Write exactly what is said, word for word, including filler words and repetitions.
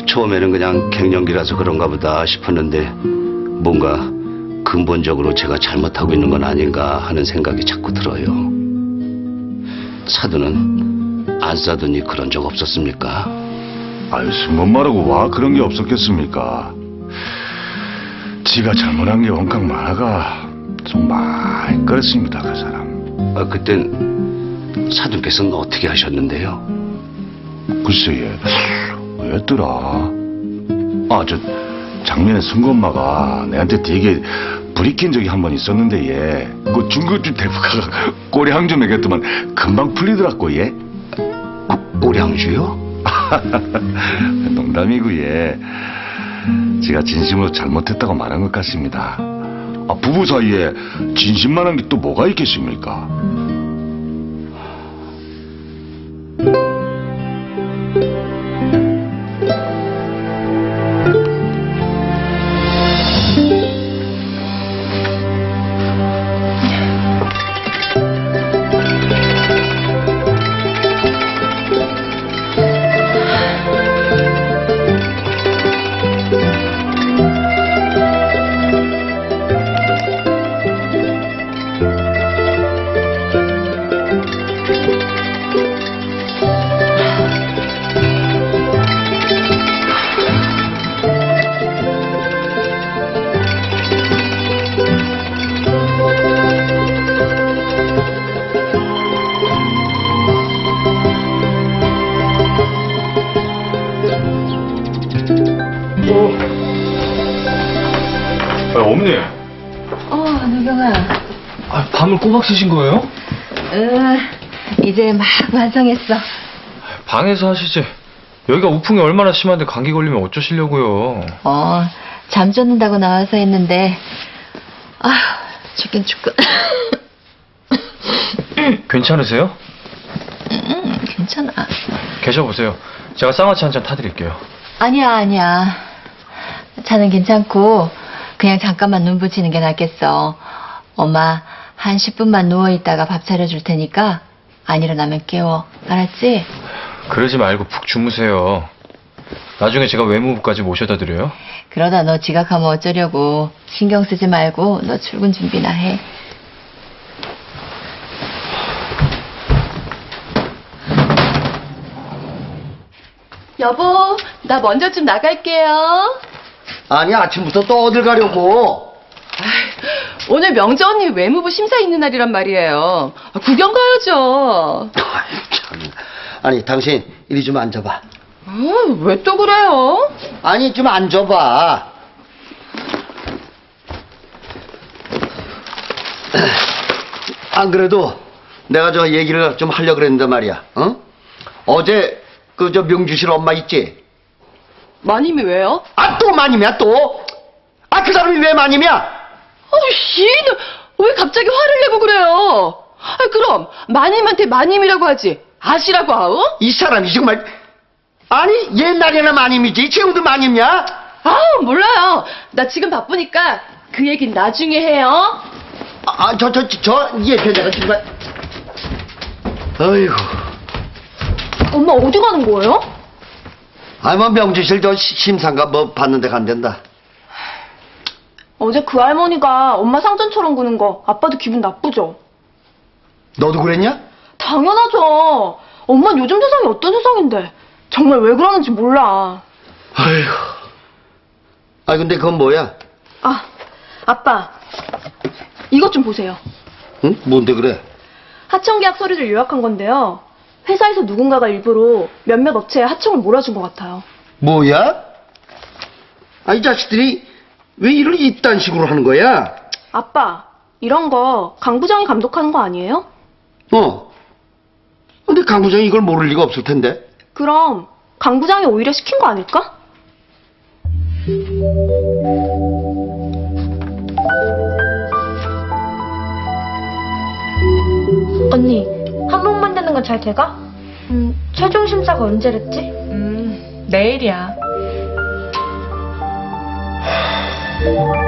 처음에는 그냥 갱년기라서 그런가 보다 싶었는데 뭔가 근본적으로 제가 잘못하고 있는 건 아닌가 하는 생각이 자꾸 들어요. 사돈은 안 싸더니 그런 적 없었습니까? 아유, 승건 말하고 와 그런 게 없었겠습니까? 지가 잘못한 게 원칵 많아가 좀 많이 그랬습니다, 그 사람. 아, 그땐 사돈께서는 어떻게 하셨는데요? 글쎄, 얘 왜였더라? 아, 저 작년에 승건마가 내한테 되게 부리킨 적이 한 번 있었는데 얘 그 중국집 대표가 꼬리항 좀 먹였더만 금방 풀리더라고 얘. 꼬량주요? 농담이고 얘 제가 진심으로 잘못했다고 말한 것 같습니다. 아, 부부 사이에 진심만한 게 또 뭐가 있겠습니까? 아, 어머니. 어, 노경아. 아, 밤을 꼬박 쓰신 거예요? 응, 이제 막 완성했어. 방에서 하시지. 여기가 우풍이 얼마나 심한데 감기 걸리면 어쩌시려고요. 어, 잠 쫓는다고 나와서 했는데, 아, 죽긴 죽고. 괜찮으세요? 응, 괜찮아. 계셔보세요. 제가 쌍화차 한 잔 타드릴게요. 아니야, 아니야. 자는 괜찮고, 그냥 잠깐만 눈 붙이는 게 낫겠어. 엄마, 한 십 분만 누워있다가 밥 차려줄 테니까, 안 일어나면 깨워. 알았지? 그러지 말고 푹 주무세요. 나중에 제가 외무부까지 모셔다 드려요. 그러다 너 지각하면 어쩌려고. 신경 쓰지 말고, 너 출근 준비나 해. 여보, 나 먼저 좀 나갈게요. 아니, 아침부터 또 어딜 가려고? 오늘 명재 언니 외무부 심사 있는 날이란 말이에요. 아, 구경 가야죠. 아이, 참. 아니, 당신 이리 좀 앉아봐. 아, 왜 또 그래요? 아니, 좀 앉아봐. 안 그래도 내가 저 얘기를 좀 하려고 그랬는데 말이야. 어? 어제 그 저 명주실 엄마 있지? 마님이 왜요? 아, 또 마님이야 또? 아, 그 사람이 왜 마님이야? 아씨, 왜 갑자기 화를 내고 그래요? 아, 그럼 마님한테 마님이라고 하지 아시라고 하오? 이 사람이 정말. 아니, 옛날에는 마님이지 지금도 마님이야? 아, 몰라요. 나 지금 바쁘니까 그 얘긴 나중에 해요. 아, 저, 저, 저, 예편자가 정말. 어이구. 엄마 어디 가는 거예요? 아, 뭐 명주실 저 시- 심상가 뭐 받는데 간댄다. 어제 그 할머니가 엄마 상전처럼 구는 거 아빠도 기분 나쁘죠? 너도 그랬냐? 당연하죠. 엄마는 요즘 세상이 어떤 세상인데 정말 왜 그러는지 몰라. 아이고. 아, 근데 그건 뭐야? 아, 아빠 이것 좀 보세요. 응? 뭔데 그래? 하청계약 서류를 요약한 건데요. 회사에서 누군가가 일부러 몇몇 업체에 하청을 몰아준 것 같아요. 뭐야? 아, 이 자식들이 왜 이런 이딴 식으로 하는 거야? 아빠, 이런 거 강 부장이 감독하는 거 아니에요? 어. 근데 강 부장이 이걸 모를 리가 없을 텐데. 그럼 강 부장이 오히려 시킨 거 아닐까? 언니, 한복 만드는 건 잘 돼가? 음, 최종 심사가 언제랬지? 음, 내일이야.